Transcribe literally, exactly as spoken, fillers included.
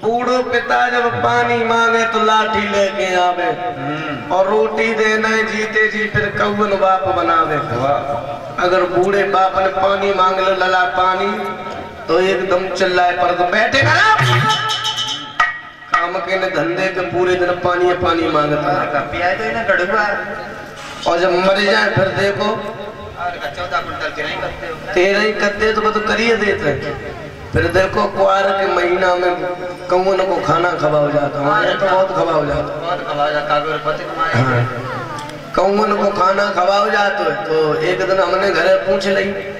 बूढ़ो पिता जब पानी मांगे तो लाठी लेके आवे और रोटी देना जीते जी फिर कौन बाप बनावे। अगर बूढ़े बाप ने पानी मांग लो लला पानी तो एकदम चिल्लाए पर तो बैठे ना काम के न धंधे के पूरे दिन पानी पानी मांगता और जब मर जाए फिर देखो तेरह ही करते तो तो करिए देते। फिर देखो कुआर के महीना में कौन को खाना खवाओ जाता हमारे तो बहुत खवाओ जाता बहुत खवाओ जाता कौन को खाना खवाओ जाता है। तो एक दिन हमने घर पूछ ली